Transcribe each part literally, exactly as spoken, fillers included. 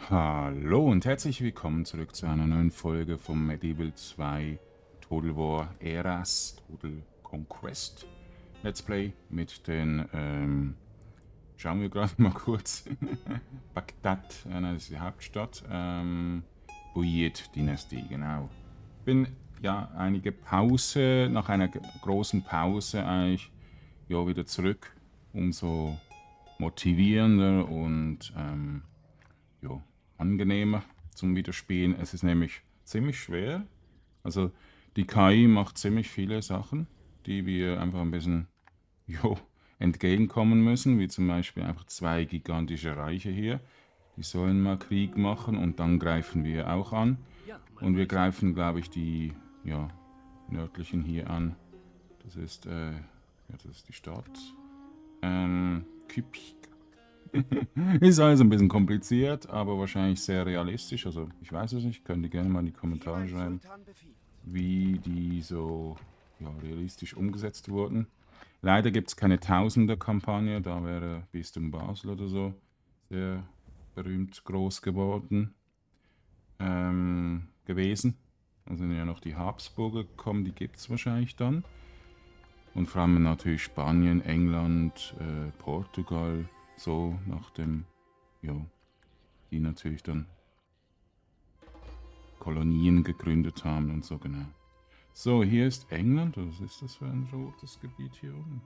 Hallo und herzlich willkommen zurück zu einer neuen Folge vom Medieval zwei Total War Eras Total Conquest Let's Play mit den, ähm, schauen wir gerade mal kurz, Bagdad, äh, das ist die Hauptstadt, ähm, Buyid-Dynastie, genau. Bin ja einige Pause, nach einer großen Pause eigentlich, ja wieder zurück, umso motivierender und, ähm, jo, angenehmer zum Wiederspielen. Es ist nämlich ziemlich schwer. Also die K I macht ziemlich viele Sachen, die wir einfach ein bisschen jo, entgegenkommen müssen, wie zum Beispiel einfach zwei gigantische Reiche hier. Die sollen mal Krieg machen und dann greifen wir auch an. Und wir greifen, glaube ich, die ja, nördlichen hier an. Das ist, äh, ja, das ist die Stadt. Ähm, Kypik. Ist alles ein bisschen kompliziert, aber wahrscheinlich sehr realistisch. Also ich weiß es nicht, könnt ihr gerne mal in die Kommentare schreiben, wie die so ja, realistisch umgesetzt wurden. Leider gibt es keine Tausender-Kampagne, da wäre Bistum Basel oder so sehr berühmt groß geworden ähm, gewesen. Da sind ja noch die Habsburger gekommen, die gibt es wahrscheinlich dann. Und vor allem natürlich Spanien, England, äh, Portugal, so nach dem, ja, die natürlich dann Kolonien gegründet haben und so, genau. So, hier ist England. Was ist das für ein rotes Gebiet hier oben?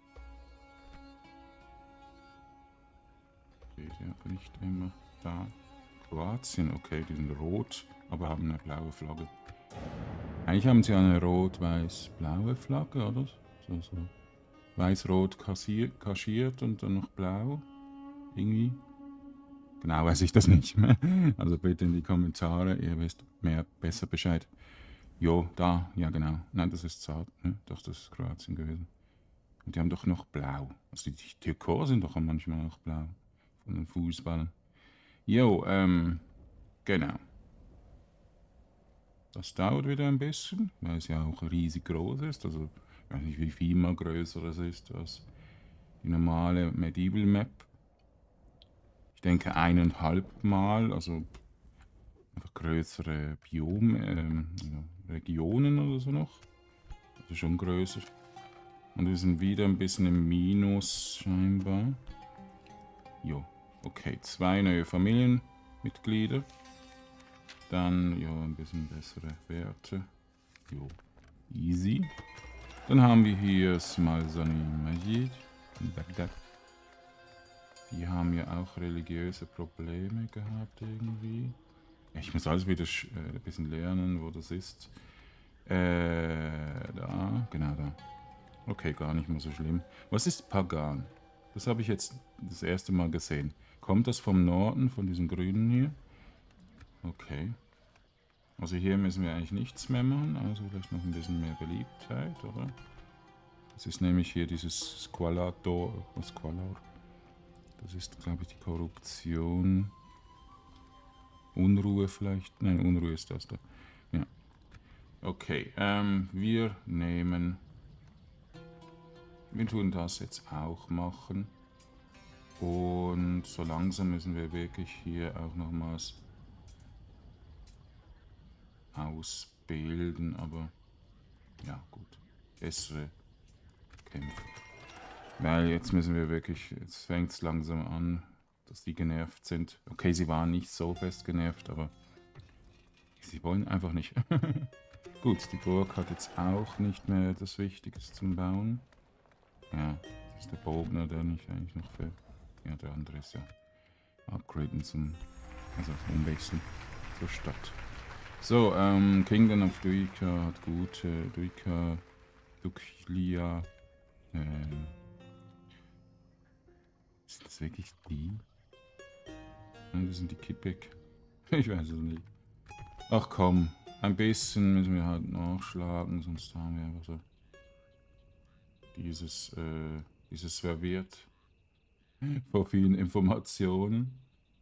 Steht ja nicht immer da. Kroatien, okay, die sind rot, aber haben eine blaue Flagge. Eigentlich haben sie eine rot-weiß-blaue Flagge, oder? So, so. Weiß-rot kaschiert und dann noch blau. Irgendwie. Genau weiß ich das nicht mehr. Also bitte in die Kommentare, ihr wisst mehr, besser Bescheid. Jo, da, ja genau. Nein, das ist Zart, ne? Doch, das ist Kroatien gewesen. Und die haben doch noch blau. Also die, die Türkor sind doch manchmal noch blau. Von den Fußballern. Jo, ähm, genau. Das dauert wieder ein bisschen, weil es ja auch riesig groß ist. Also, ich weiß nicht, wie viel mal größer es ist als die normale Medieval Map. Ich denke eineinhalb Mal, also einfach größere Biome, ähm, ja, Regionen oder so noch. Also schon größer. Und wir sind wieder ein bisschen im Minus scheinbar. Jo, okay, zwei neue Familienmitglieder. Dann, ja, ein bisschen bessere Werte. Jo, easy. Dann haben wir hier Smalsani Majid in Bagdad. Die haben ja auch religiöse Probleme gehabt irgendwie. Ja, ich muss alles wieder äh, ein bisschen lernen, wo das ist. Äh, da, genau da. Okay, gar nicht mehr so schlimm. Was ist Pagan? Das habe ich jetzt das erste Mal gesehen. Kommt das vom Norden, von diesem Grünen hier? Okay. Also hier müssen wir eigentlich nichts mehr machen, also vielleicht noch ein bisschen mehr Beliebtheit, oder? Das ist nämlich hier dieses Squalator, Squalor. Das ist, glaube ich, die Korruption. Unruhe vielleicht? Nein, Unruhe ist das da. Ja. Okay, ähm, wir nehmen... Wir tun das jetzt auch machen. Und so langsam müssen wir wirklich hier auch nochmals ausbilden, aber ja gut, bessere Kämpfe. Weil jetzt müssen wir wirklich, jetzt fängt es langsam an, dass die genervt sind. Okay, sie waren nicht so fest genervt, aber sie wollen einfach nicht. Gut, die Burg hat jetzt auch nicht mehr das Wichtigste zum Bauen. Ja, das ist der Bogner, der nicht eigentlich noch für... Ja, der andere ist ja upgraden zum... Also umwechseln zur Stadt. So, ähm, Kingdom of Duika hat gute... Äh, Duika... Duklia... Ähm... Sind das wirklich die? Nein, das sind die Kipik. Ich weiß es nicht. Ach komm, ein bisschen müssen wir halt nachschlagen, sonst haben wir einfach so... Dieses, äh, dieses verwirrt vor vielen Informationen.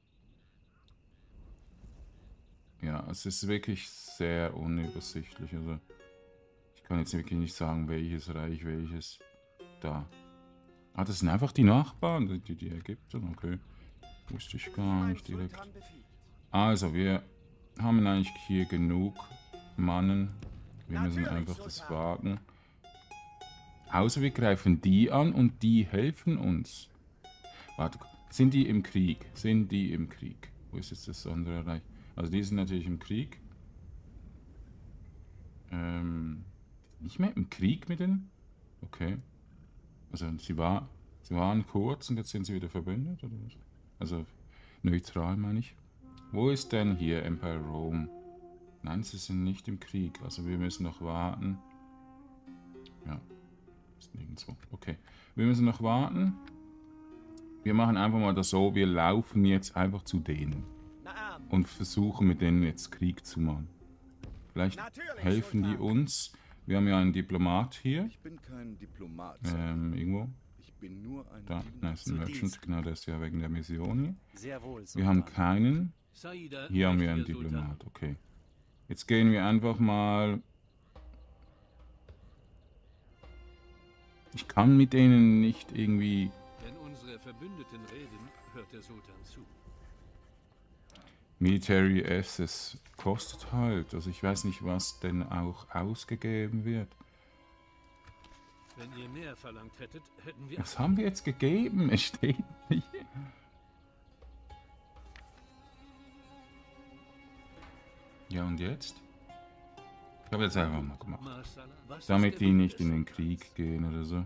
Ja, es ist wirklich sehr unübersichtlich. Also ich kann jetzt wirklich nicht sagen, welches Reich welches da. Ah, das sind einfach die Nachbarn, die, die Ägypter. Okay, wusste ich gar nicht direkt. Also, wir haben eigentlich hier genug Mannen. Wir müssen einfach das wagen. Außer wir greifen die an und die helfen uns. Warte, sind die im Krieg? Sind die im Krieg? Wo ist jetzt das andere Reich? Also die sind natürlich im Krieg. Ähm, nicht mehr im Krieg mit denen? Okay. Also sie, war, sie waren kurz und jetzt sind sie wieder verbündet? Oder was? Also neutral meine ich. Wo ist denn hier Empire Rome? Nein, sie sind nicht im Krieg. Also wir müssen noch warten. Ja. Ist nirgendwo. Okay. Wir müssen noch warten. Wir machen einfach mal das so. Wir laufen jetzt einfach zu denen. Und versuchen mit denen jetzt Krieg zu machen. Vielleicht helfen die uns. Wir haben ja einen Diplomat hier. Ich bin kein Diplomat. Ähm, irgendwo. Ich bin nur ein Da, da ist ein Merchant. Genau, der ist ja wegen der Mission hier. Sehr wohl, Wir haben keinen. Saida, Hier haben wir einen mächtiger Diplomat. Okay. Jetzt gehen wir einfach mal... Ich kann mit denen nicht irgendwie... Wenn unsere Verbündeten reden, hört der Sultan zu. Military Access kostet halt. Also ich weiß nicht, was denn auch ausgegeben wird. Wenn ihr mehr verlangt hättet, hätten wir... Was haben wir jetzt gegeben? Es steht nicht. Ja, und jetzt? Ich habe jetzt einfach mal gemacht. Marsala, was Damit ist die der Wille nicht in des den Sultans? Krieg gehen oder so.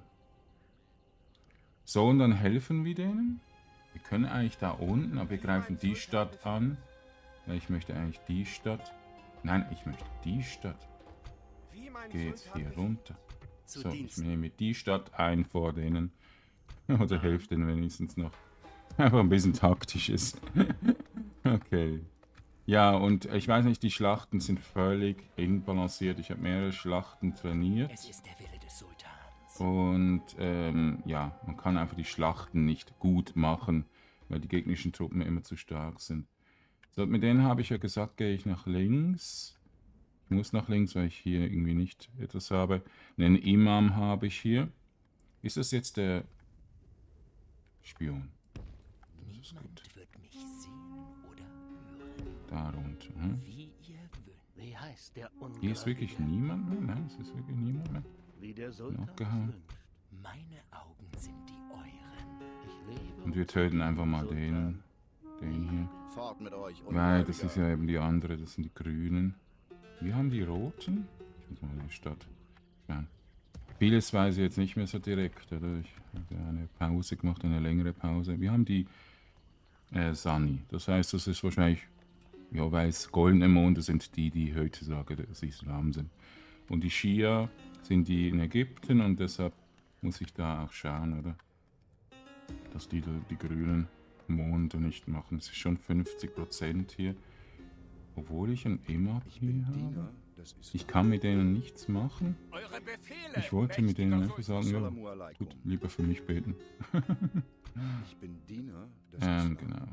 So, und dann helfen wir denen. Wir können eigentlich da unten, aber wir greifen die Stadt an. Ja, ich möchte eigentlich die Stadt. Nein, ich möchte die Stadt. Gehe jetzt hier runter. So, ich nehme die Stadt ein vor denen. Oder helfe denen wenigstens noch. Einfach ein bisschen taktisch ist. Okay. Ja, und ich weiß nicht, die Schlachten sind völlig inbalanciert. Ich habe mehrere Schlachten trainiert. Es ist der Wille des Sultans. Und ähm, ja, man kann einfach die Schlachten nicht gut machen, weil die gegnerischen Truppen immer zu stark sind. So, mit denen habe ich ja gesagt, gehe ich nach links. Ich muss nach links, weil ich hier irgendwie nicht etwas habe. Einen Imam habe ich hier. Ist das jetzt der Spion? Das ist gut. Niemand wird mich sehen oder hören, Da runter. Hm? wie ihr wünscht. Wie heißt der Hier ist wirklich Ungläubige? niemand mehr? Nein, es ist wirklich niemand mehr. Wie der Sultan es Abgehauen. wünscht. Meine Augen sind die euren. Ich lebe Und wir töten einfach mal den, den hier. Fort mit euch. Weil das Ungläubiger. ist ja eben die andere, das sind die Grünen. Wir haben die Roten. Ich muss mal in die Stadt schauen. Vieles weiß ich jetzt nicht mehr so direkt, oder? Ich habe ja eine Pause gemacht, eine längere Pause. Wir haben die äh, Sani. Das heißt, das ist wahrscheinlich, ja, weil es goldene Monde sind die, die heutzutage des Islam sind. Und die Schia sind die in Ägypten und deshalb muss ich da auch schauen, oder? Dass die da die grünen Monde nicht machen. Es ist schon fünfzig Prozent hier. Obwohl ich ein Imam Ich bin hier habe. Diener des Islam. Ich kann mit denen nichts machen. Eure Befehle! Ich wollte mit denen einfach sagen, ja, Assalamu alaikum. gut, lieber für mich beten. Ich bin Diener des ähm, Islam. genau.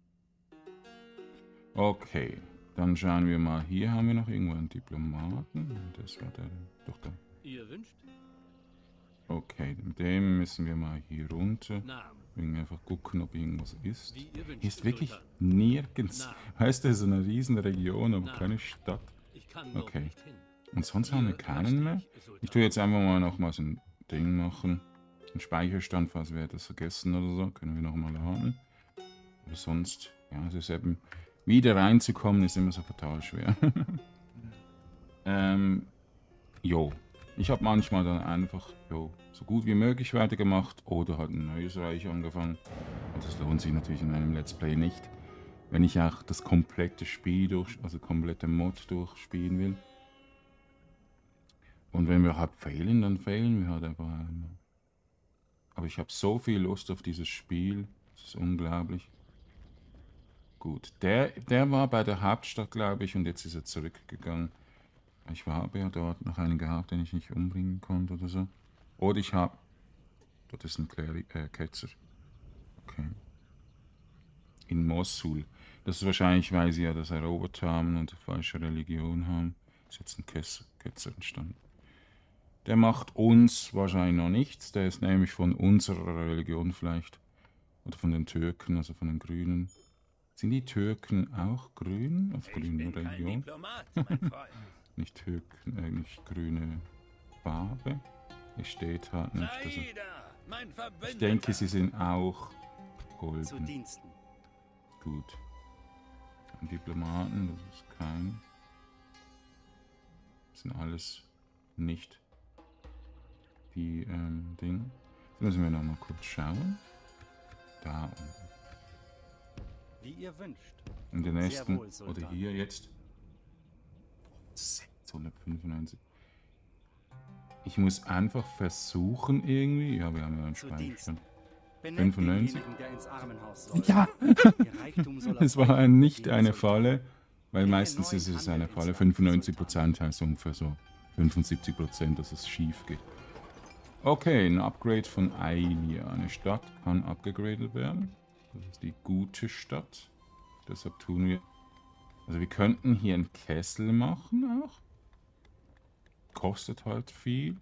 Okay, dann schauen wir mal. Hier haben wir noch irgendwo einen Diplomaten. Das war der, doch da. Ihr wünscht? Okay, mit dem müssen wir mal hier runter. Namen. Wir einfach gucken, ob irgendwas ist. Wie ihr wünscht, Hier ist wirklich Sultan. nirgends. Na. Weißt du, so eine riesen Region, aber Na. keine Stadt. Ich kann dort Okay. nicht hin. Und sonst haben wir Ihr keinen mehr. mächtig, Sultan. Ich tue jetzt einfach mal noch mal so ein Ding machen. Ein Speicherstand, falls wir etwas vergessen oder so. Können wir noch mal laden. Aber sonst, ja, es ist eben, wieder reinzukommen, ist immer so fatal schwer. ähm, jo. Ich habe manchmal dann einfach, jo, so gut wie möglich weitergemacht oder halt ein neues Reich angefangen. Und das lohnt sich natürlich in einem Let's Play nicht. Wenn ich auch das komplette Spiel durch, also komplette Mod durchspielen will. Und wenn wir halt fehlen, dann fehlen wir halt einfach einmal. Aber ich habe so viel Lust auf dieses Spiel. Das ist unglaublich. Gut, der, der war bei der Hauptstadt, glaube ich, und jetzt ist er zurückgegangen. Ich habe ja dort noch einen gehabt, den ich nicht umbringen konnte oder so. Oder ich habe... Dort ist ein Kleri äh, Ketzer. Okay. In Mosul. Das ist wahrscheinlich, weil sie ja das erobert haben und eine falsche Religion haben. Ist jetzt ein Kes Ketzer entstanden. Der macht uns wahrscheinlich noch nichts. Der ist nämlich von unserer Religion vielleicht. Oder von den Türken, also von den Grünen. Sind die Türken auch grün? Auf Ich grüne bin kein Region? Diplomat, mein Freund. Nicht Türken, äh, nicht grüne Farbe. Es steht halt nicht. Also Saida, mein Verbündeter. ich denke, sie sind auch Zu golden. Diensten. Gut. Und Diplomaten, das ist kein. Das sind alles nicht die ähm, Dinge. Jetzt müssen wir noch mal kurz schauen. Da unten. Wie ihr wünscht. Und den Sehr nächsten, wohl, Sultan. oder hier jetzt. sechshundertfünfundneunzig. Ich muss einfach versuchen irgendwie. Ja, wir haben ja einen Zu Speicher. Diensten. Benennt fünfundneunzig. denjenigen, der ins Armenhaus soll. Ja, Ihr Reichtum soll es auf war euch nicht übergehen, eine Sultan. Falle, weil Bringe meistens neuen ist es Handel eine ins Falle. Land, fünfundneunzig Sultan. Prozent heißt ungefähr so fünfundsiebzig Prozent, dass es schief geht. Okay, ein Upgrade von Ailia. Eine Stadt kann abgegradet werden. Das ist die gute Stadt. Deshalb tun wir... Also wir könnten hier einen Kessel machen auch. Kostet halt viel.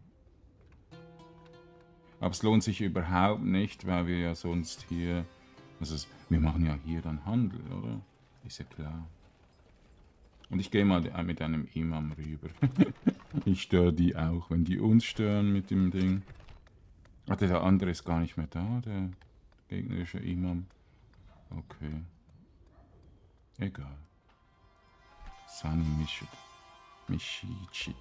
Aber es lohnt sich überhaupt nicht, weil wir ja sonst hier... Also es, wir machen ja hier dann Handel, oder? Ist ja klar. Und ich gehe mal mit einem Imam rüber. Ich störe die auch, wenn die uns stören mit dem Ding. Ach, der andere ist gar nicht mehr da, der gegnerische Imam. Okay. Egal. Sani Mishit. Mishichit.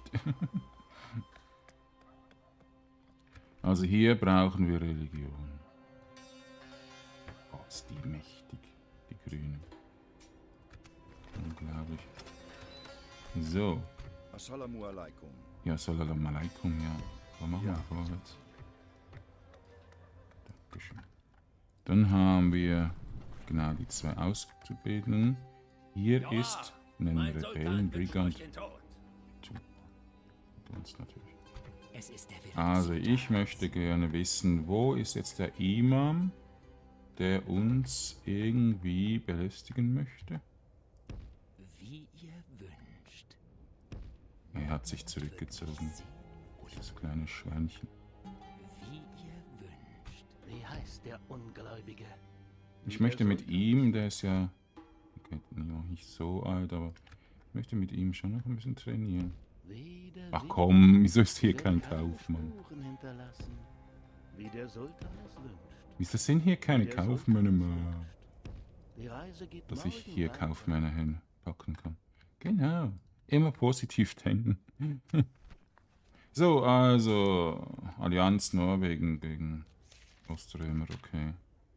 Also hier brauchen wir Religion. Oh, ist die mächtig, die Grünen. Unglaublich. So. Assalamu alaikum. Ja, Salam alaikum, ja. Was machen wir vorwärts? Dankeschön. Dann haben wir genau die zwei Auszubildenden. Hier Ja, ist ein mein Rebellen, Sultan wünscht Brigand. euch den Tod. Mit uns natürlich. Es ist der Wille des Also Sultans. ich möchte gerne wissen, wo ist jetzt der Imam, der uns irgendwie belästigen möchte? Wie ihr wünscht. Er hat sich zurückgezogen. Das kleine Schweinchen. Wie ihr wünscht. Wie heißt der Ungläubige? Ich möchte mit ihm, der ist ja okay, noch nicht so alt, aber ich möchte mit ihm schon noch ein bisschen trainieren. Wie der Ach Wind komm, wieso ist hier will kein keine Kaufmann? Spuren hinterlassen, wie der Sultan es wünscht. Wieso sind hier keine Der Sultan Kaufmänner es mehr? wünscht. Die Reise geht Dass ich morgen hier weiter. Kaufmänner hinpacken kann. Genau, immer positiv denken. So, also Allianz Norwegen gegen Oströmer, okay.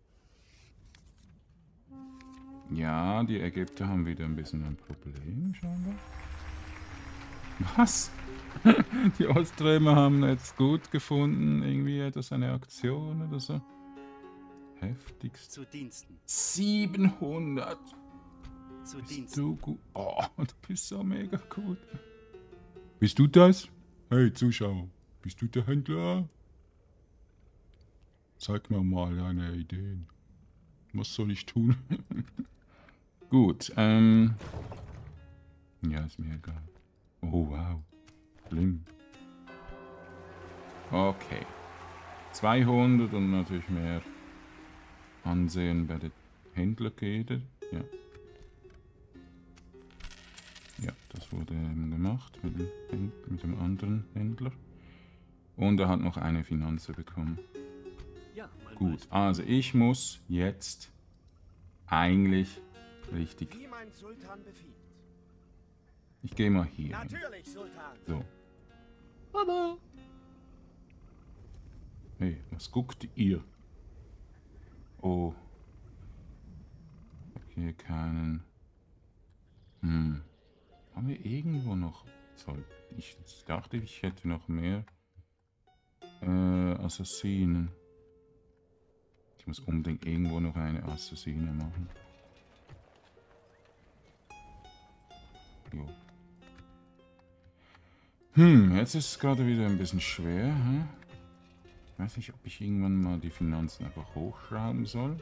Ja, die Ägypter haben wieder ein bisschen ein Problem, scheinbar. Was? Die Oströmer haben jetzt gut gefunden, irgendwie etwas, eine Aktion oder so. Heftigst. Zu Diensten. siebenhundert. Zu Bist Diensten. du gut? Oh, du bist so mega gut. Bist du das? Hey, Zuschauer, bist du der Händler? Zeig mir mal deine Ideen. Was soll ich tun? Gut, ähm... ja, ist mir egal. Oh, wow. Schlimm. Okay. zweihundert und natürlich mehr Ansehen bei den Händlern geht. Ja. Ja, das wurde eben gemacht mit dem, Händ- mit dem anderen Händler. Und er hat noch eine Finanze bekommen. Ja, mein Gut, Meister. also ich muss jetzt eigentlich richtig... Wie mein Sultan befiehlt. Ich gehe mal hier hin. Natürlich, Sultan. So. Baba. Hey, was guckt ihr? Oh. Ich hab hier keinen... Hm. Haben wir irgendwo noch... Soll ich ich dachte, ich hätte noch mehr äh, Assassinen. Ich muss unbedingt irgendwo noch eine Assassine machen. Jo. Hm, jetzt ist es gerade wieder ein bisschen schwer. Hm? Ich weiß nicht, ob ich irgendwann mal die Finanzen einfach hochschrauben soll.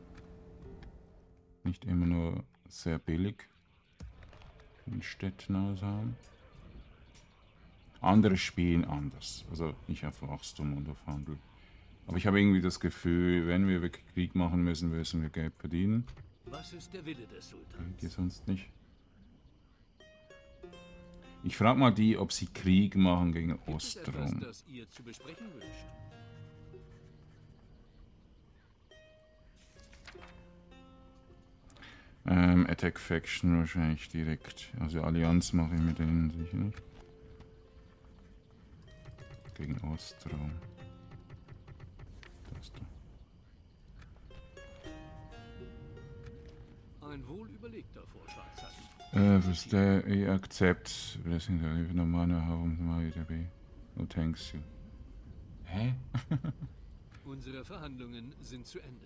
Nicht immer nur sehr billig in Städten aus haben. Andere spielen anders. Also nicht auf Wachstum und auf Handel. Aber ich habe irgendwie das Gefühl, wenn wir wirklich Krieg machen müssen, müssen wir Geld verdienen. Was ist der Wille des Sultans? Geht sonst nicht. Ich frage mal die, ob sie Krieg machen gegen Gibt es etwas, Ostrom. das ihr zu besprechen wünscht? Ähm, Attack Faction wahrscheinlich direkt. Also Allianz mache ich mit denen sicher nicht. Gegen Ostrom. Das da. Ein wohlüberlegter Vorschlag, Sassi. Äh, was der I accept. Blessing the living no money home my to be. No thanks you. Hä? Unsere Verhandlungen sind zu Ende.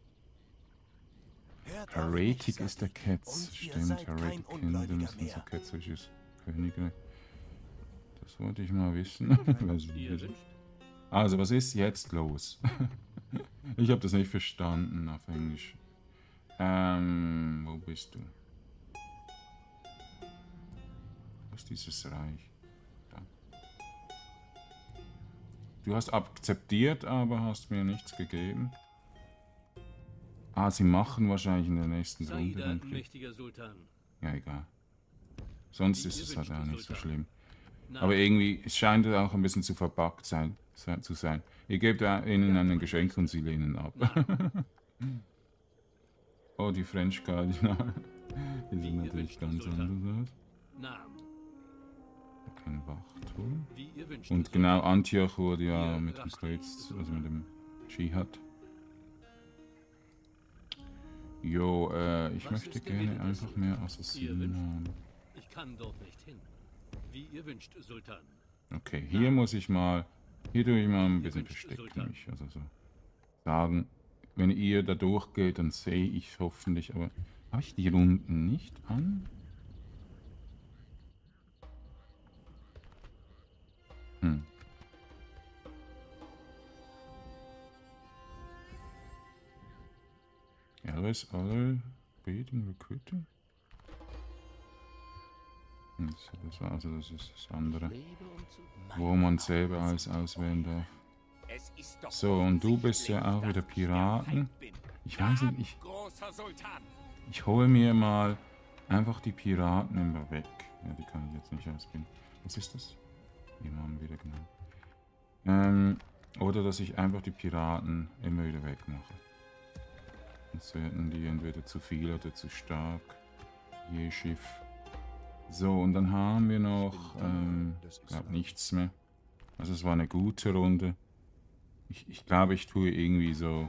Hört auf mich, Heretic Sadi. ist der Ketz. Und ihr Stimmt, seid kein Heretic Ungläubiger Kingdoms und so mehr. ketzerisches Königreich. Das wollte ich mal wissen. Was- Ihr wünscht? Also, was ist jetzt los? Ich habe das nicht verstanden auf Englisch. Ähm, wo bist du? Wo ist dieses Reich? Da. Du hast akzeptiert, aber hast mir nichts gegeben. Ah, sie machen wahrscheinlich in der nächsten Runde Saida, den Krieg. mächtiger Sultan. Ja, egal. Sonst Wie ist ihr es halt wünscht, auch nicht so Sultan. schlimm. Na, Aber irgendwie es scheint es auch ein bisschen zu verbuggt sein, se- zu sein. Ihr gebt ja ihnen ein Geschenk und sie lehnen ab. Oh, die French Cardinal. Die Wie sehen ihr natürlich wünscht, ganz Sultan. anders aus. Namen. Kein Wachturm. Wie ihr wünscht, Und Sultan. genau, Antioch wurde ja Ihr mit dem lasst Kreuz, ihn, also mit dem Dschihad. Jo, äh, ich Was möchte ist der gerne Wille des einfach mehr Sultans? Ihr Assassinen wünscht? haben. Ich kann dort nicht hin. Wie ihr wünscht, Sultan. Okay, hier muss ich mal, hier tue ich mal ein Ihr bisschen wünscht, verstecken Sultan. mich, also so sagen, wenn ihr da durchgeht, dann sehe ich hoffentlich, aber habe ich die Runden nicht an? Hm. Alice, other beating, recruiting? Hm, Das das war also das ist das andere, Lebe und zu wo man selber alles auswählen darf. Es ist doch So, und du bist ja auch wieder dass ich der Piraten. Feind bin. Ich weiß nicht, ich, Großer Sultan. ich hole mir mal einfach die Piraten immer weg. Ja, die kann ich jetzt nicht ausbilden. Was ist das? Die haben wir wieder genannt. Ähm, oder dass ich einfach die Piraten immer wieder wegmache. Sonst werden die entweder zu viel oder zu stark. Je Schiff. So, und dann haben wir noch, ähm, ich glaube nichts mehr. Also es war eine gute Runde. Ich, ich glaube, ich tue irgendwie so...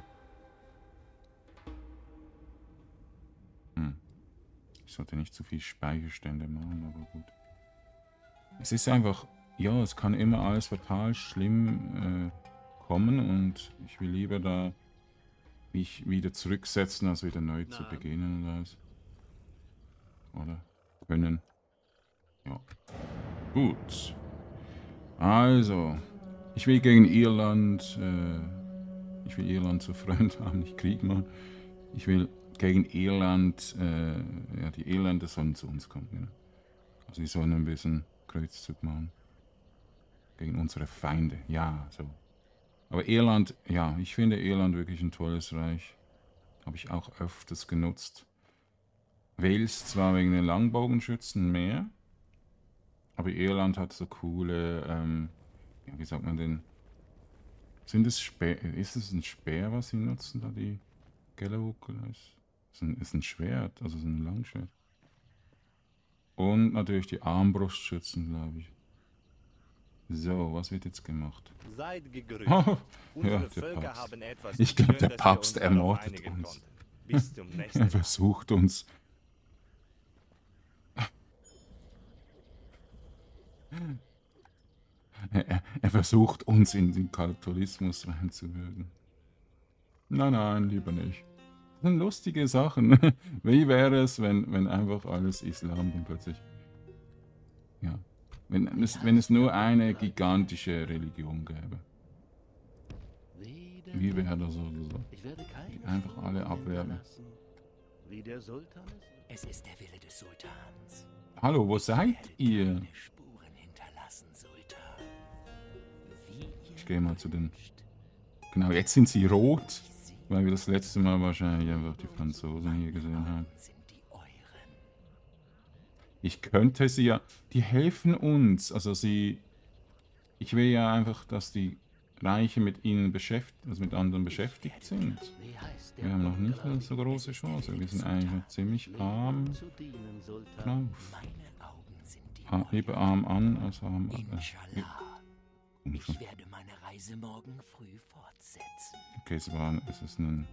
Hm. Ich sollte nicht zu viel Speicherstände machen, aber gut. Es ist einfach, ja, es kann immer alles fatal schlimm äh, kommen und ich will lieber da mich wieder zurücksetzen, als wieder neu zu Na. beginnen und alles. Oder können. Ja. Gut. Also, ich will gegen Irland, äh, ich will Irland zu Freund haben, nicht Krieg machen. Ich will gegen Irland, äh, ja, die Irländer sollen zu uns kommen. Genau. Also, sie sollen ein bisschen Kreuzzug machen. Gegen unsere Feinde, ja, so. Aber Irland, ja, ich finde Irland wirklich ein tolles Reich. Habe ich auch öfters genutzt. Wales zwar wegen den Langbogenschützen mehr, aber Irland hat so coole, ähm, ja, wie sagt man denn? Sind es Speer, ist es ein Speer, was sie nutzen, da die Gellerwuckler? Ist ein, ist ein Schwert, also so ein Langschwert. Und natürlich die Armbrustschützen, glaube ich. So, was wird jetzt gemacht? Seid gegrüßt. Oh, Unsere ja, der Völker Papst. haben etwas Ich glaub, schön, der dass wir Papst uns darauf ermordet einigen uns. konnten. Bis zum nächsten Er Mal. versucht uns. Er, er, er versucht uns in den Katholismus reinzuwürgen. Nein, nein, lieber nicht. Das sind lustige Sachen. Wie wäre es, wenn, wenn einfach alles Islam dann plötzlich... Ja. Wenn es, wenn es nur eine gigantische Religion gäbe. Wie, der Wie wäre Wille. das oder so? Ich werde keine einfach Spuren alle abwerben. hinterlassen. Wie der Sultan es Es ist der Wille des Sultans. Hallo, wo seid ihr? Keine Spuren hinterlassen, Sultan. Wie ihr Ich gehe mal zu den... wünscht. Genau, jetzt sind sie rot. Sie Weil wir das letzte Mal wahrscheinlich einfach die Franzosen hier gesehen haben. Sind die euren. Ich könnte sie ja... Die helfen uns. Also sie... Ich will ja einfach, dass die Reiche mit ihnen beschäftigt, also mit anderen beschäftigt sind. Wie heißt der Wir haben noch nicht eine Ungläubige? so große Chance. Wir sind eigentlich noch ziemlich arm Zu dienen, Sultan. drauf. Meine Augen sind die Ah, lieber arm an als arm ab. Inshallah. Äh, Ich werde meine Reise morgen früh fortsetzen. Okay, es war... Es ist ein...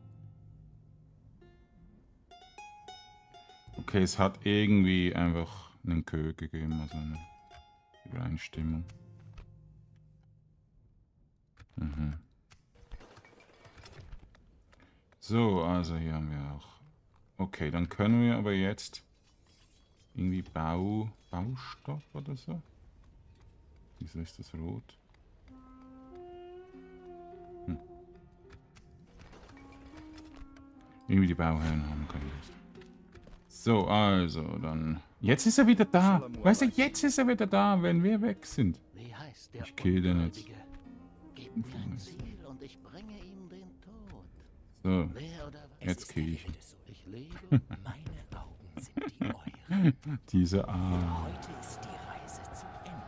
Okay, es hat irgendwie einfach einen Kö gegeben, also eine Übereinstimmung. Mhm. So, also hier haben wir auch. Okay, dann können wir aber jetzt irgendwie Bau, Baustopp oder so. Wieso ist das rot? Hm. Irgendwie die Bauherren haben keine Lust. So, also dann. Jetzt ist er wieder da. Weißt du, jetzt ist er wieder da, wenn wir weg sind. Wie heißt der Ich kill den jetzt. Ungläubige? Gib mir ein Ziel und ich bringe ihm den Tod. So, Wer oder was? jetzt kriege ich ihn. Ich lebe. Meine Augen sind die euren. Diese A. Heute ist die Reise zu Ende.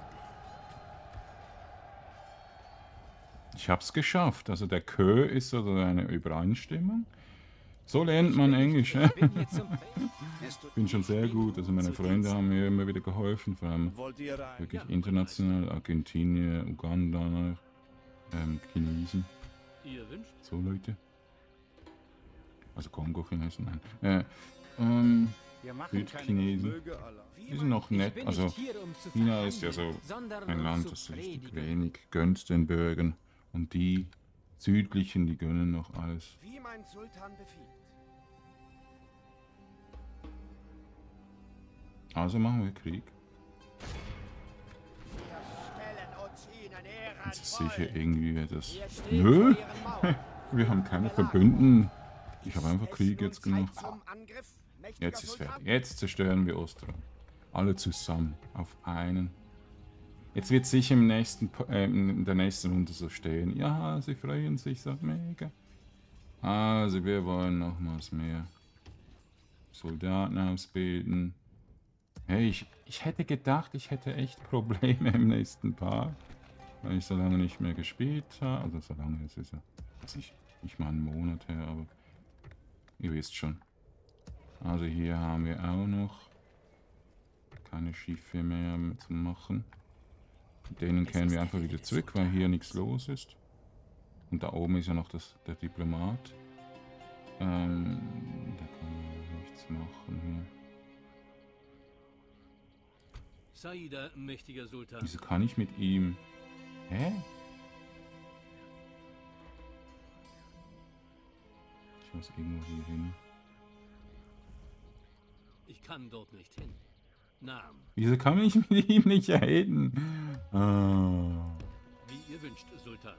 Ich hab's geschafft. Also der Kö ist so eine Übereinstimmung. So lernt man Englisch. Ne? Ich bin schon sehr gut. Also meine Freunde haben mir immer wieder geholfen. Vor allem Wollt ihr rein? wirklich international. Argentinier, Uganda, ähm, Chinesen. Ihr wünscht? So Leute. Also Kongo-Chinesen, nein. Äh, ähm, Wir machen keine Südchinesen. Möge Allah. Die sind noch nett. Also China ist ja so ein Land, das richtig wenig gönnt den Bürgern. Und die südlichen, die gönnen noch alles. Wie mein Sultan befiehlt. Also machen wir Krieg. Wir stellen uns ihnen Jetzt ist ehrenvoll. sicher irgendwie wird das... Wir stehen Nö! vor ihren Mauern. Wir haben keine Verbündeten. Ich habe einfach Es Krieg nun jetzt gemacht. Zeit zum Angriff, mächtiger Jetzt ist Sultan? fertig. Jetzt zerstören wir Ostrom. Alle zusammen. Auf einen. Jetzt wird sicher im nächsten, Po- äh, in der nächsten Runde so stehen. Ja, sie freuen sich so mega. Also wir wollen nochmals mehr Soldaten ausbilden. Hey, ich, ich hätte gedacht, ich hätte echt Probleme im nächsten Part. Weil ich so lange nicht mehr gespielt habe. Also so lange, es ist ja also ich, nicht mal einen Monat her, aber ihr wisst schon. Also hier haben wir auch noch keine Schiffe mehr zu machen. Mit denen kehren wir einfach wieder zurück, weil hier nichts los ist. Und da oben ist ja noch das, der Diplomat. Ähm, da kann man nichts machen hier. Saida, mächtiger Sultan. Wieso kann ich mit ihm... Hä? Ich muss irgendwo hier hin. Ich kann dort nicht hin. Naam, Wieso kann ich mit ihm nicht reden? Ah. wie ihr wünscht, Sultan.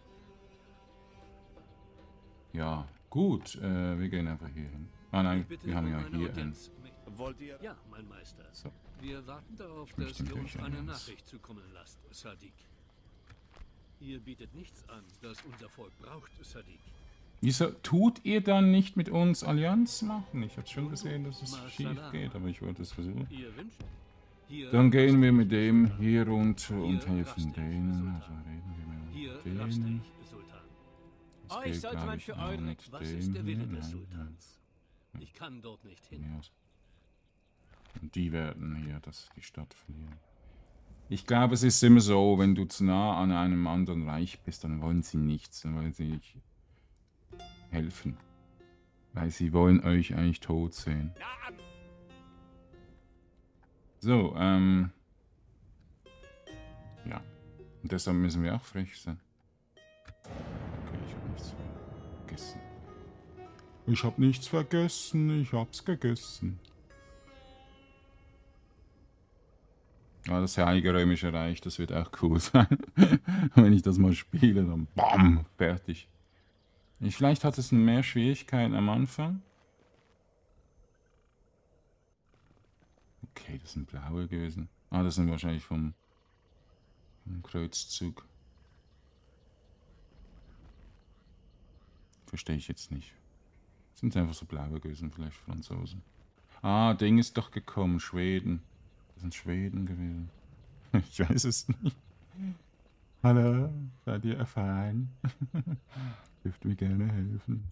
Ja, gut. Äh, wir gehen einfach hier hin. Ah nein, Ich bitte wir haben um ja eine hier ein... Audienz, mächtiger- Wollt ihr? Ja, mein Meister. So. Wir warten darauf, Ich möchte dass ihr natürlich uns eine eine Nachricht zukommen lasst, Sadiq. Ihr bietet nichts an, das unser Volk braucht, Sadiq. Wieso tut ihr dann nicht mit uns Allianz machen? Ich habe schon gesehen, dass es schief geht, aber ich wollte es versuchen. Ihr wünscht? Hier Dann gehen wir mit raste dem ich, hier runter Hier und helfen raste ich, denen. Sultan. Also reden wir Hier mit raste denen. ich, Sultan. Das Euch geht, sollte glaub man ich, für auch eure- mit Was dem ist der Wille hier. des Nein, Sultans? Ich kann dort nicht hin. nein, ja. Und die werden hier das, die Stadt verlieren. Ich glaube, es ist immer so, wenn du zu nah an einem anderen Reich bist, dann wollen sie nichts, dann wollen sie nicht helfen. Weil sie wollen euch eigentlich tot sehen. Naam. So, ähm... ja. Und deshalb müssen wir auch frech sein. Okay, ich habe nichts vergessen. Ich habe nichts vergessen, ich hab's gegessen. Ah, das Heilige Römische Reich, das wird auch cool sein. Wenn ich das mal spiele, dann BAM! Fertig. Vielleicht hat es mehr Schwierigkeiten am Anfang. Okay, das sind blaue gewesen. Ah, das sind wahrscheinlich vom, vom Kreuzzug. Verstehe ich jetzt nicht. Sind einfach so blaue Gösen, vielleicht Franzosen. Ah, Ding ist doch gekommen, Schweden. Das sind Schweden gewesen. Ich weiß es nicht. Hallo, seid ihr erfahren? Dürft mir gerne helfen.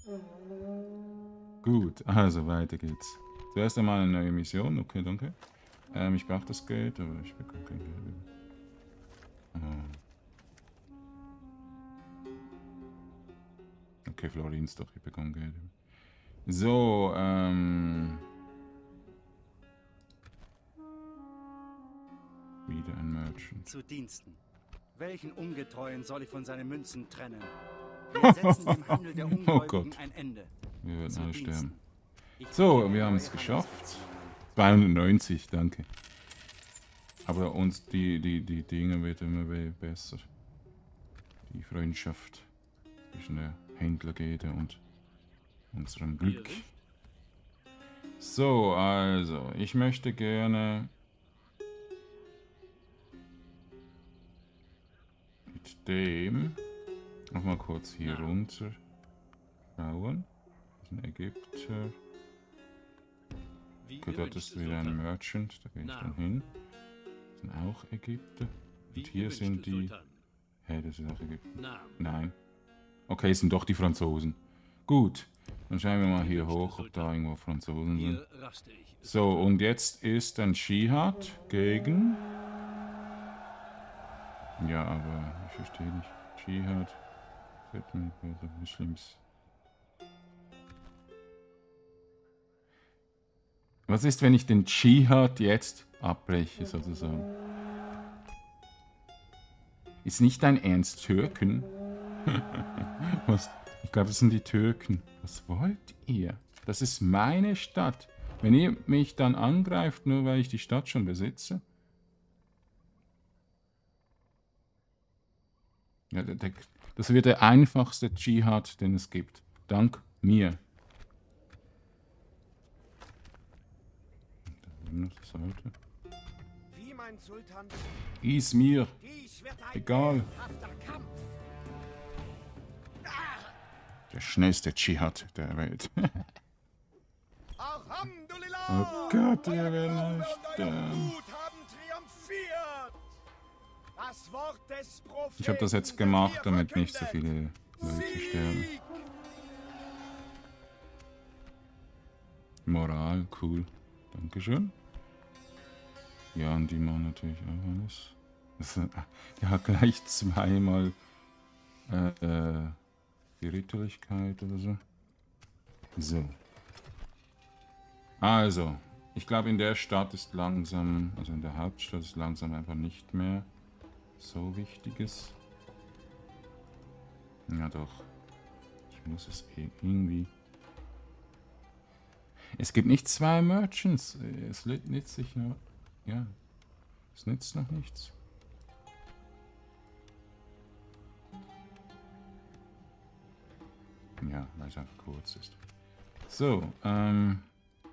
Gut, also weiter geht's. Zuerst einmal eine neue Mission. Okay, danke. Ähm, ich brauche das Geld, aber ich bekomme kein Geld. Oh. Okay, Florins doch, ich bekomme Geld. So, ähm... wieder ein Merchant. Zu Diensten. Welchen Ungetreuen soll ich von seinen Münzen trennen? Wir setzen dem Handel der Ungläubigen ein Ende. Wir werden Zu alle Diensten. sterben. Ich So, befehle wir haben neue es geschafft. Handelsbeziehungen. zweihundertneunzig, danke. Aber uns die, die, die Dinge wird immer be- besser. Die Freundschaft zwischen der Händlergilde und unserem Glück. Ihr Wicht? So, also, ich möchte gerne mit dem noch mal kurz hier Ja. runter schauen. Das ist ein Ägypter. Wie Okay, dort gewünscht, ist wieder ein Sultan. Merchant, da gehe ich Na. dann hin. Das sind auch Ägypter. Wie Und hier gewünscht, sind die... Sultan. Hä, das ist auch Ägypten. Na, Nein. Okay, es sind doch die Franzosen. Gut, dann schauen wir mal hier gewünscht, hoch, ob Sultan. da irgendwo Franzosen sind. hier raste ich. So, und jetzt ist ein Dschihad gegen... Ja, aber ich verstehe nicht. Dschihad. Muslims. Was ist, wenn ich den Dschihad jetzt abbreche, sozusagen? Ist nicht dein Ernst, Türken? Was? Ich glaube, das sind die Türken. Was wollt ihr? Das ist meine Stadt. Wenn ihr mich dann angreift, nur weil ich die Stadt schon besitze? Ja, der, der, das wird der einfachste Dschihad, den es gibt. Dank mir. Da noch das Alte. Wie mein Sultan Is mir. dies wird ein Egal. ehrhafter Kampf. Der schnellste Dschihad der Welt. Alhamdulillah! Oh Gott, wir Euer werden Glaube alle und euer sterben. Mut haben triumphiert. Das Wort des Propheten Ich habe das jetzt wird gemacht, hier damit nicht so verkündet. viele Leute sterben. Sieg! Moral, cool. Dankeschön. Ja, und die machen natürlich auch alles. Das, äh, der hat gleich zweimal äh, äh, die Ritterlichkeit oder so. So. Also, ich glaube, in der Stadt ist langsam, also in der Hauptstadt ist langsam einfach nicht mehr so Wichtiges. Ja doch. Ich muss es irgendwie... Es gibt nicht zwei Merchants. Es nützt sich nur... Ja. Es nützt noch nichts. Ja, weil es einfach kurz ist. So, ähm...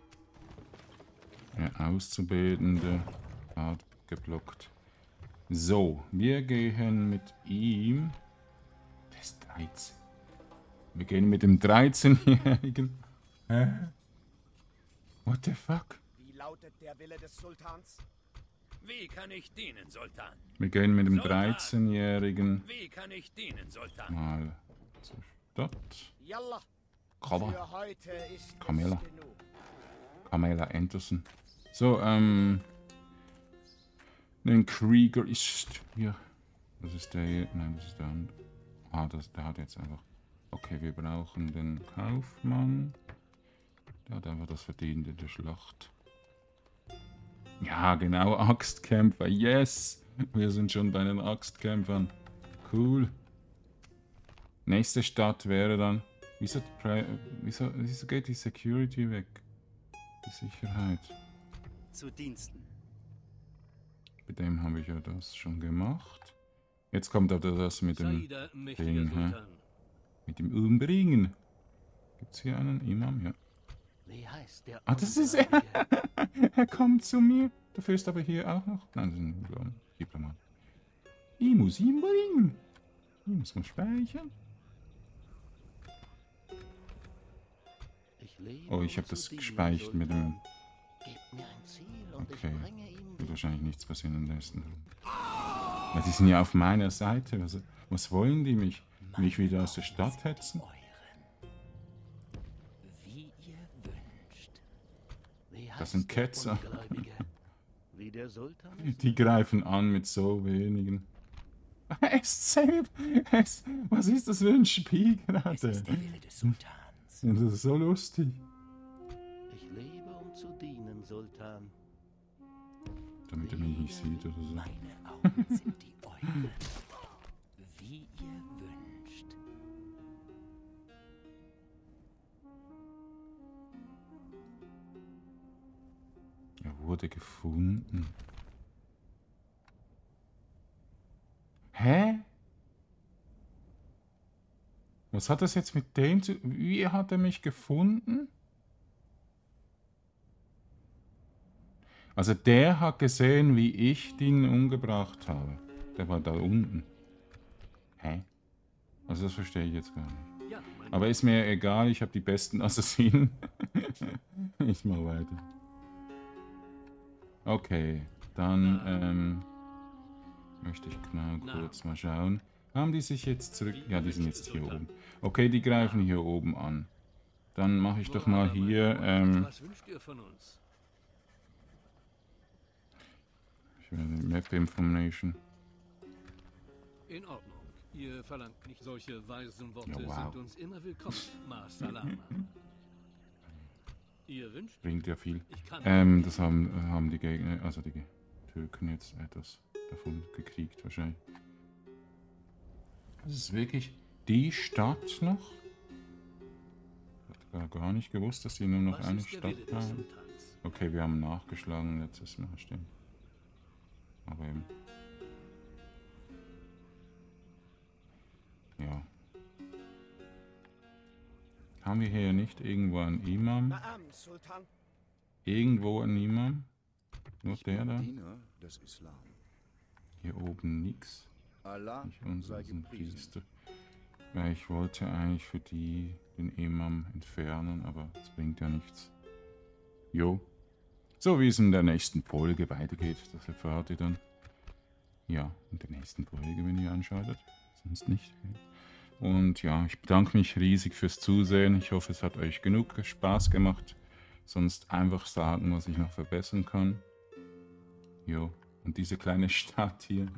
Der Auszubildende hat geblockt. So, wir gehen mit ihm... Der ist dreizehn. Wir gehen mit dem dreizehnjährigen... Hä? What the fuck? Wie lautet der Wille des Sultans? Wie kann ich dienen, Sultan? Wir gehen mit dem Sultan. dreizehnjährigen Wie kann ich dienen, Sultan? mal zur Stadt. Yallah, Kamala. für heute ist Kamala. es genug. Kamala Anderson. So, ähm... Ein Krieger ist hier. Das ist der hier. Nein, das ist der andere. Ah, das, der hat jetzt einfach... Okay, wir brauchen den Kaufmann. Der hat einfach das verdient in der Schlacht. Ja, genau, Axtkämpfer. Yes! Wir sind schon bei den Axtkämpfern. Cool. Nächste Stadt wäre dann... Wieso, wieso, wieso geht die Security weg? Die Sicherheit. Zu Diensten. Bei dem habe ich ja das schon gemacht. Jetzt kommt aber das mit dem, Saida, mächtiger Ding, hä? Sultan. mit dem Umbringen. Gibt's hier einen Imam? Ja. Wie heißt der Ah, das ist er. Ungläubige? Er kommt zu mir. Du führst aber hier auch noch. Nein, das ist ein Diplomat. Diplomat. Ich muss ihn bringen. Ich muss mal speichern. Ich lebe, Oh, ich um habe zu das dienen, gespeichert mit dem... Sultan. Gebt mir ein Ziel und Okay. ich bringe ihn Wird wahrscheinlich nichts passieren im nächsten Raum. Ja, die sind ja auf meiner Seite. Was, was wollen die mich? Mich wieder aus der Stadt hetzen? wie ihr wünscht. Wie Das sind heißt der Ketzer. Ungläubige? Wie der Sultan? Die greifen an mit so wenigen. Es zählt. Es, was ist das für ein Spiel Es gerade? ist der Wille des Sultans. Das ist so lustig. Ich lebe, um zu dienen, Sultan. Damit er mich nicht sieht oder so. Meine Augen sind die euren. Wie ihr wünscht. Er wurde gefunden. Hä? Was hat das jetzt mit dem zu... Wie hat er mich gefunden? Also der hat gesehen, wie ich den umgebracht habe. Der war da unten. Hä? Also das verstehe ich jetzt gar nicht. Ja, mein Aber ist mir egal, ich habe die besten Assassinen. Ich mal weiter. Okay, dann ähm, möchte ich genau kurz mal schauen. Haben die sich jetzt zurück... Ja, die sind jetzt hier oben. Okay, die greifen hier oben an. Dann mache ich doch mal hier... Ähm, Was wünscht ihr von uns? ich will die Map Information. In Ordnung. Ihr verlangt nicht solche weisen Worte, Ja, wow. sind uns immer willkommen, Ma Salama. Ihr wünscht? Bringt ja viel. Ich kann. Ähm, das haben, haben die Gegner, also die Türken jetzt etwas davon gekriegt wahrscheinlich. Das ist wirklich die Stadt noch? Ich habe gar nicht gewusst, dass sie nur noch Was eine ist der Stadt Wille des haben. Sultans? Okay, wir haben nachgeschlagen letztes Mal, stimmt. Aber eben. Ja. Haben wir hier nicht irgendwo einen Imam? Naam, Sultan. Irgendwo ein Imam? Nur Ich der bin da? Diener des Islam. Hier oben nix. Allah Nicht unser sei sind gepriesen. Priester. Weil ich wollte eigentlich für die den Imam entfernen, aber es bringt ja nichts. Jo. So wie es in der nächsten Folge weitergeht, das erfahrt ihr dann. Ja, in der nächsten Folge, wenn ihr anschaltet. Sonst nicht. Und ja, ich bedanke mich riesig fürs Zusehen. Ich hoffe, es hat euch genug Spaß gemacht. Sonst einfach sagen, was ich noch verbessern kann. Jo, und diese kleine Stadt hier.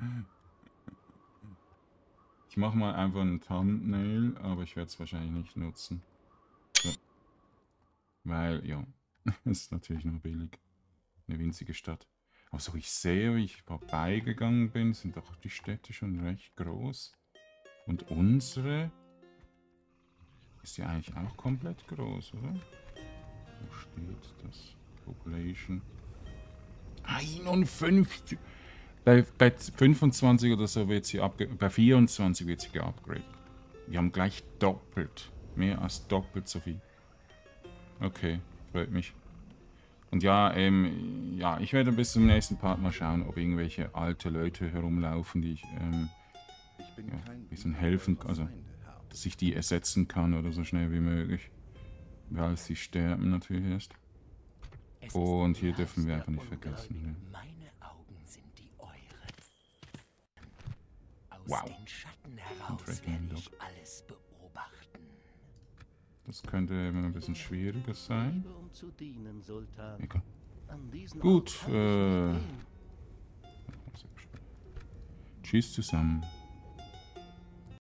Ich mache mal einfach ein Thumbnail, aber ich werde es wahrscheinlich nicht nutzen. So. Weil, ja, es ist natürlich nur billig. Eine winzige Stadt. Aber so ich sehe, wie ich vorbeigegangen bin, sind doch die Städte schon recht groß. Und unsere ist ja eigentlich auch komplett groß, oder? Wo steht das? Population. einundfünfzig! Bei, bei fünfundzwanzig oder so wird sie abge... Bei vierundzwanzig wird sie geupgradet. Wir haben gleich doppelt. Mehr als doppelt so viel. Okay, freut mich. Und ja, ähm, ja, ich werde bis zum nächsten Part mal schauen, ob irgendwelche alte Leute herumlaufen, die ich, ähm, Ich bin ja, kein ein bisschen Diener helfen, eurer also, Feinde, Herr. dass ich die ersetzen kann oder so schnell wie möglich. Weil sie sterben natürlich erst. Es ist Und die hier Rast dürfen wir der einfach nicht vergessen. Ungläubigen. Ne? Meine Augen sind die euren. Aus Wow. den Schatten heraus Tracking werde ich Dog. alles beobachten. Das könnte immer ein bisschen schwieriger sein. Lebe, um zu dienen, Sultan. Egal. An diesen Gut, Ort kann ich äh, nicht gehen. Tschüss zusammen.